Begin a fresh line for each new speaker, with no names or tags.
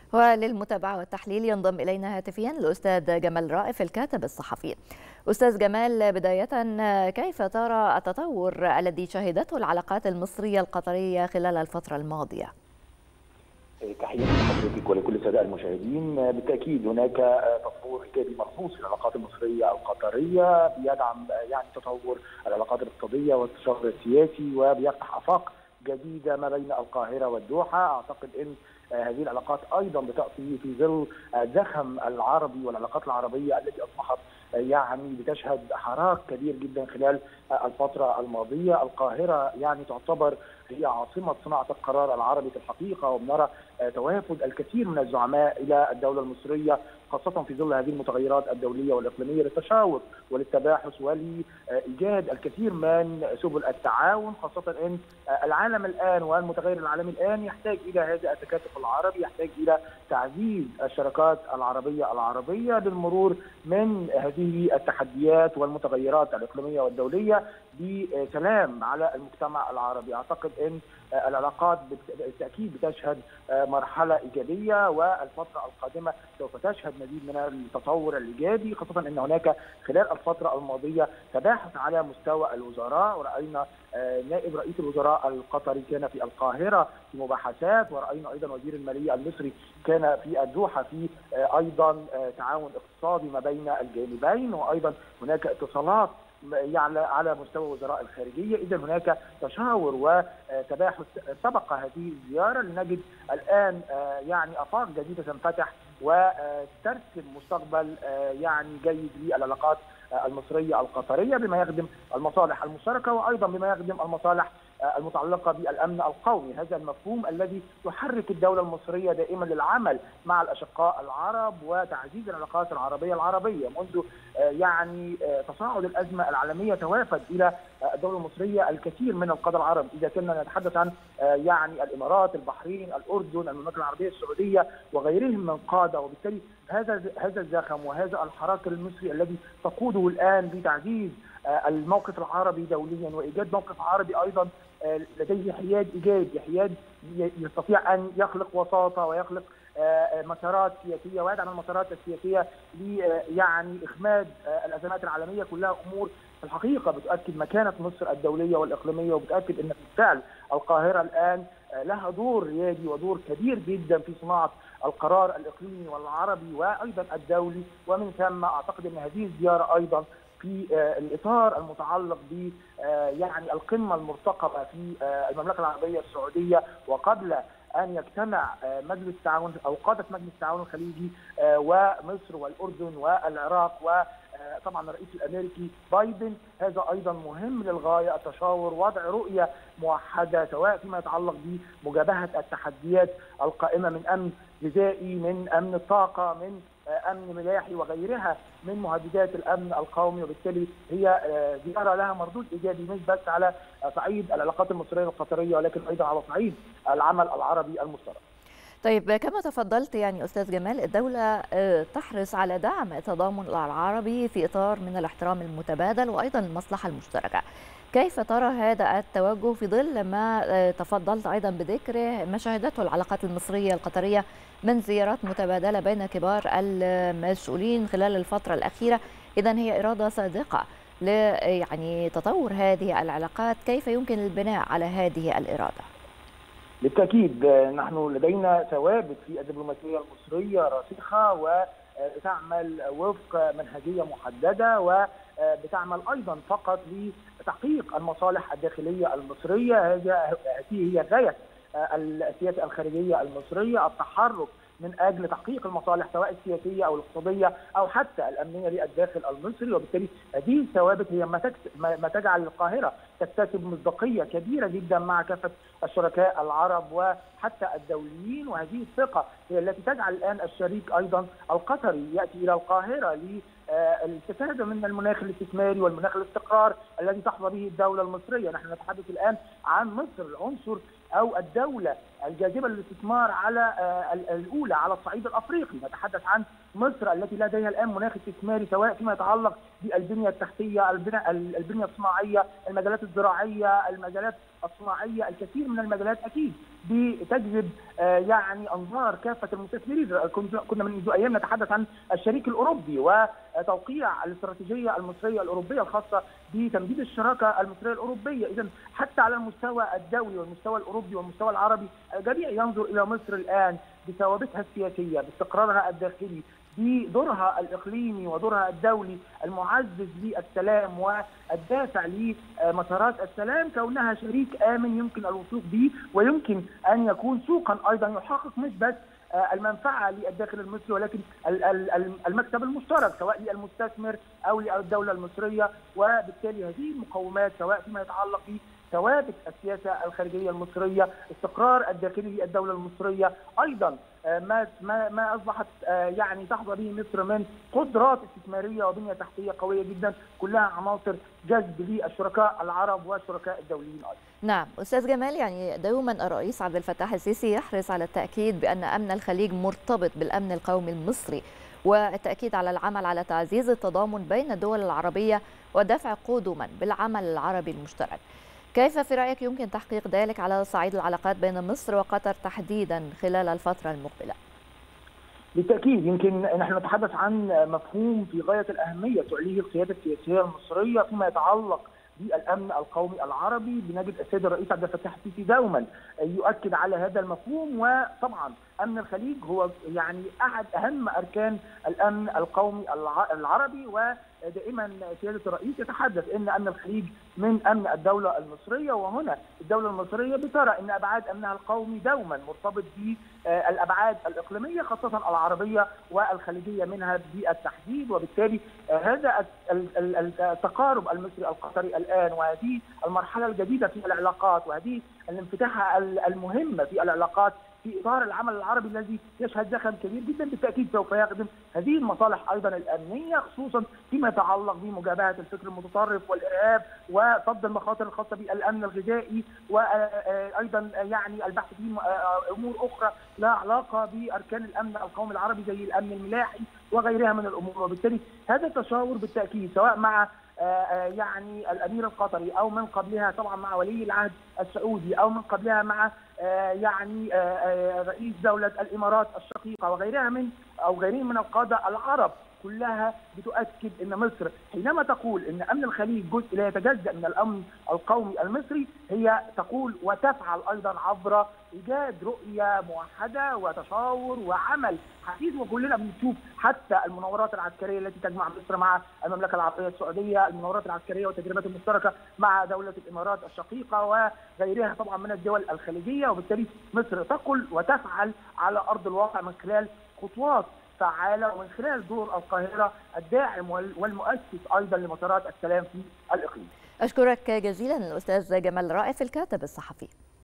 وللمتابعة والتحليل ينضم إلينا هاتفيا الأستاذ جمال رائف الكاتب الصحفي. أستاذ جمال، بداية كيف ترى التطور الذي شهدته العلاقات المصرية القطرية خلال الفترة الماضية؟
تحياتي لحضرتك ولكل السادة المشاهدين. بالتأكيد هناك تطور إيجابي ملحوظ في العلاقات المصرية القطرية بيدعم تطور العلاقات الاقتصادية والتشاور السياسي وبيفتح آفاق جديدة ما بين القاهرة والدوحة. أعتقد أن هذه العلاقات أيضا بتأتي في ظل الزخم العربي والعلاقات العربية التي أصبحت بتشهد حراك كبير جدا خلال الفترة الماضية. القاهرة تعتبر هي عاصمة صناعة القرار العربي في الحقيقة، وبنرى توافد الكثير من الزعماء إلى الدولة المصرية خاصة في ظل هذه المتغيرات الدولية والإقليمية للتشاور وللتباحث ولإيجاد الكثير من سبل التعاون، خاصة أن العالم الآن والمتغير العالمي الآن يحتاج إلى هذا التكاتف العربي، يحتاج إلى تعزيز الشراكات العربية للمرور من هذه التحديات والمتغيرات الإقليمية والدولية بسلام على المجتمع العربي. أعتقد أن العلاقات بالتأكيد بتشهد مرحلة إيجابية، والفترة القادمة سوف تشهد مزيد من التطور الإيجابي، خاصة أن هناك خلال الفترة الماضية تباحث على مستوى الوزراء، ورأينا نائب رئيس الوزراء القطري كان في القاهرة في مباحثات، ورأينا أيضا وزير المالية المصري كان في الدوحة في أيضا تعاون اقتصادي ما بين الجانبين، وأيضا هناك اتصالات على مستوى وزراء الخارجية. إذا هناك تشاور وتباحث سبق هذه الزيارة لنجد الآن آفاق جديدة تنفتح وترسم مستقبل جيد للعلاقات المصرية القطرية بما يخدم المصالح المشتركة وأيضا بما يخدم المصالح المتعلقة بالأمن القومي. هذا المفهوم الذي يحرك الدولة المصرية دائما للعمل مع الأشقاء العرب وتعزيز العلاقات العربية منذ تصاعد الأزمة العالمية توافد إلى الدولة المصرية الكثير من القادة العرب، إذا كنا نتحدث عن الإمارات، البحرين، الأردن، المملكة العربية السعودية وغيرهم من قادة. وبالتالي هذا الزخم وهذا الحراك المصري الذي تقوده الآن بتعزيز الموقف العربي دوليا وإيجاد موقف عربي أيضا لديه حياد إيجابي، حياد يستطيع أن يخلق وساطة ويخلق مسارات سياسية ويدعم المسارات السياسية لإخماد الأزمات العالمية، كلها أمور في الحقيقة بتؤكد مكانة مصر الدولية والإقليمية، وبتأكد أن بالفعل القاهرة الآن لها دور ريادي ودور كبير جدا في صناعة القرار الإقليمي والعربي وأيضا الدولي. ومن ثم أعتقد أن هذه الزيارة أيضا في الإطار المتعلق ب القمة المرتقبة في المملكة العربية السعودية، وقبل أن يجتمع مجلس التعاون أو قادة مجلس التعاون الخليجي ومصر والأردن والعراق وطبعا الرئيس الأمريكي بايدن، هذا أيضا مهم للغاية. التشاور، وضع رؤية موحدة سواء فيما يتعلق بمجابهة التحديات القائمة من أمن غذائي، من أمن الطاقة، من أمن ملاحي وغيرها من مهددات الأمن القومي. وبالتالي هي زيارة لها مردود إيجابي مش بس على صعيد العلاقات المصرية القطرية ولكن أيضا على صعيد العمل العربي المشترك.
طيب، كما تفضلت أستاذ جمال، الدولة تحرص على دعم التضامن العربي في إطار من الاحترام المتبادل وأيضا المصلحة المشتركة. كيف ترى هذا التوجه في ظل ما تفضلت أيضا بذكره ما شهدته العلاقات المصرية القطرية من زيارات متبادلة بين كبار المسؤولين خلال الفترة الأخيرة؟ إذن هي إرادة صادقة لتطور هذه العلاقات. كيف يمكن البناء على هذه الإرادة؟
بالتأكيد نحن لدينا ثوابت في الدبلوماسية المصرية راسخة وتعمل وفق منهجية محددة وبتعمل أيضا فقط لتحقيق المصالح الداخلية المصرية. هذه هي غاية السياسة الخارجية المصرية، التحرك من أجل تحقيق المصالح سواء السياسية أو الاقتصادية أو حتى الأمنية للداخل المصري. وبالتالي هذه الثوابت هي ما تجعل القاهرة تكتسب مصداقية كبيرة جدا مع كافة الشركاء العرب وحتى الدوليين، وهذه الثقة هي التي تجعل الآن الشريك أيضا القطري يأتي إلى القاهرة للاستفادة من المناخ الاستثماري والمناخ الاستقرار الذي تحظى به الدولة المصرية. نحن نتحدث الآن عن مصر العنصر أو الدولة الجاذبة للاستثمار على الأولى على الصعيد الأفريقي. نتحدث عن مصر التي لديها الآن مناخ استثماري سواء فيما يتعلق بالبنية التحتية، البنية الصناعية، المجالات الزراعية، المجالات الصناعية، الكثير من المجالات أكيد بتجذب يعني انظار كافه المستثمرين. كنا منذ ايام نتحدث عن الشريك الاوروبي وتوقيع الاستراتيجيه المصريه الاوروبيه الخاصه بتمديد الشراكه المصريه الاوروبيه. اذا حتى على المستوى الدولي والمستوى الاوروبي والمستوى العربي الجميع ينظر الى مصر الان بثوابتها السياسيه، باستقرارها الداخلي، بدورها الاقليمي ودورها الدولي المعزز للسلام والدافع لمسارات السلام، كونها شريك امن يمكن الوثوق به، ويمكن ان يكون سوقا ايضا يحقق مش بس المنفعه للداخل المصري ولكن المكسب المشترك سواء للمستثمر او للدوله المصريه. وبالتالي هذه المقومات سواء فيما يتعلق ثوابت السياسه الخارجيه المصريه، استقرار الداخلي للدوله المصريه، ايضا ما اصبحت يعني تحظى به مصر من قدرات استثماريه وبنيه تحتيه قويه جدا، كلها عناصر جذب للشركاء العرب والشركاء الدوليين ايضا.
نعم استاذ جمال، يعني دوما الرئيس عبد الفتاح السيسي يحرص على التاكيد بان امن الخليج مرتبط بالامن القومي المصري، والتاكيد على العمل على تعزيز التضامن بين الدول العربيه ودفع قدما بالعمل العربي المشترك. كيف في رأيك يمكن تحقيق ذلك على صعيد العلاقات بين مصر وقطر تحديدا خلال الفترة المقبلة؟
بالتأكيد يمكن نحن نتحدث عن مفهوم في غاية الأهمية تعليه القيادة السياسية المصرية فيما يتعلق بالأمن القومي العربي. بنجد السيد الرئيس عبد الفتاح السيسي دوما يؤكد على هذا المفهوم، وطبعا أمن الخليج هو يعني أحد أهم أركان الأمن القومي العربي، ودائما سيادة الرئيس يتحدث أن أمن الخليج من أمن الدولة المصرية، وهنا الدولة المصرية بترى أن أبعاد أمنها القومي دوما مرتبط بالأبعاد الإقليمية خاصة العربية والخليجية منها بالتحديد. وبالتالي هذا التقارب المصري القطري الآن وهذه المرحلة الجديدة في العلاقات وهذه الانفتاح المهمة في العلاقات في اطار العمل العربي الذي يشهد زخم كبير جدا، بالتاكيد سوف يخدم هذه المصالح ايضا الامنيه، خصوصا فيما يتعلق بمجابهه الفكر المتطرف والارهاب وصد المخاطر الخاصه بالامن الغذائي، وايضا يعني البحث في امور اخرى لها علاقه باركان الامن القومي العربي زي الامن الملاحي وغيرها من الامور. وبالتالي هذا التشاور بالتاكيد سواء مع يعني الامير القطري او من قبلها طبعا مع ولي العهد السعودي او من قبلها مع يعني رئيس دولة الإمارات الشقيقة وغيرها غيرهم من القادة العرب، كلها بتؤكد أن مصر حينما تقول أن أمن الخليج جزء لا يتجزأ من الأمن القومي المصري، هي تقول وتفعل أيضا عبر إيجاد رؤية موحدة وتشاور وعمل حديث. وكلنا بنشوف حتى المناورات العسكرية التي تجمع مصر مع المملكة العربية السعودية، المناورات العسكرية والتدريبات المشتركة مع دولة الإمارات الشقيقة وغيرها طبعا من الدول الخليجية. وبالتالي مصر تقول وتفعل على أرض الواقع من خلال خطوات فعالة ومن خلال دور القاهرة الداعم والمؤسس أيضا لمسارات السلام في الإقليم.
أشكرك جزيلا الأستاذ جمال رائف الكاتب الصحفي.